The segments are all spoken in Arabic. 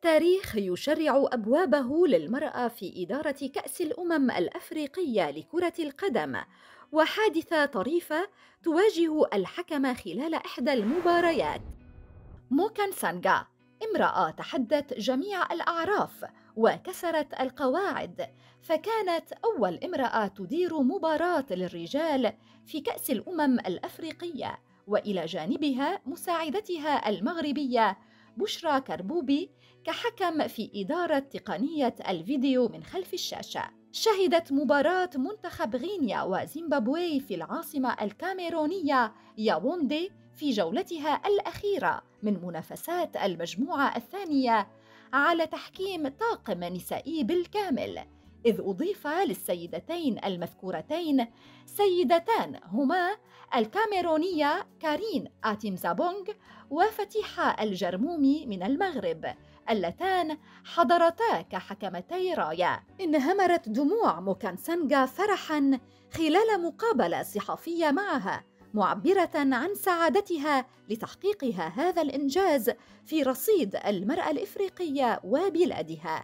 تاريخ يشرع أبوابه للمرأة في إدارة كأس الأمم الأفريقية لكرة القدم، وحادثة طريفة تواجه الحكم خلال إحدى المباريات. موكان سانغا، امرأة تحدت جميع الأعراف وكسرت القواعد، فكانت أول امرأة تدير مباراة للرجال في كأس الأمم الأفريقية، وإلى جانبها مساعدتها المغربية بشرى كربوبي كحكم في إدارة تقنية الفيديو من خلف الشاشة. شهدت مباراة منتخب غينيا وزيمبابوي في العاصمة الكاميرونية ياوندي في جولتها الأخيرة من منافسات المجموعة الثانية على تحكيم طاقم نسائي بالكامل، إذ أضيف للسيدتين المذكورتين سيدتان هما الكاميرونية كارين آتيمزابونغ وفتيحة الجرمومي من المغرب، اللتان حضرتا كحكمتي راية. انهمرت دموع موكان سانغا فرحاً خلال مقابلة صحفية معها، معبرة عن سعادتها لتحقيقها هذا الإنجاز في رصيد المرأة الإفريقية وبلادها.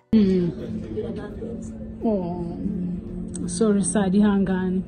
Sorry, Sadi Hangan.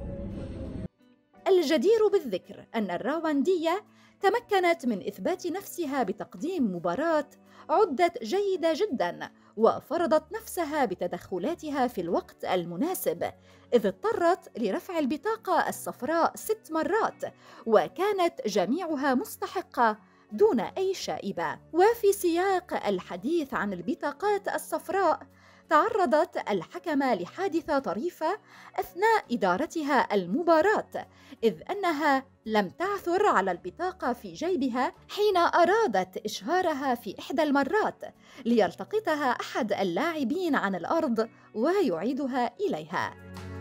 الجدير بالذكر أن الراواندية تمكنت من إثبات نفسها بتقديم مباراة عدت جيدة جداً، وفرضت نفسها بتدخلاتها في الوقت المناسب، إذ اضطرت لرفع البطاقة الصفراء 6 مرات، وكانت جميعها مستحقة دون أي شائبة. وفي سياق الحديث عن البطاقات الصفراء، تعرضت الحكمة لحادثة طريفة أثناء إدارتها المباراة، إذ أنها لم تعثر على البطاقة في جيبها حين أرادت إشهارها في إحدى المرات، ليلتقطها أحد اللاعبين عن الأرض ويعيدها إليها.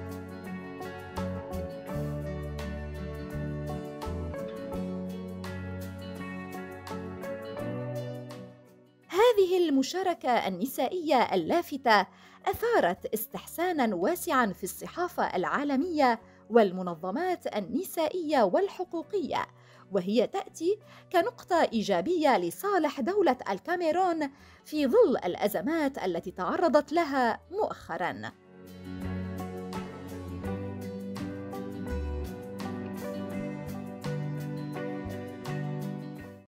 هذه المشاركة النسائية اللافتة أثارت استحساناً واسعاً في الصحافة العالمية والمنظمات النسائية والحقوقية، وهي تأتي كنقطة إيجابية لصالح دولة الكاميرون في ظل الأزمات التي تعرضت لها مؤخراً.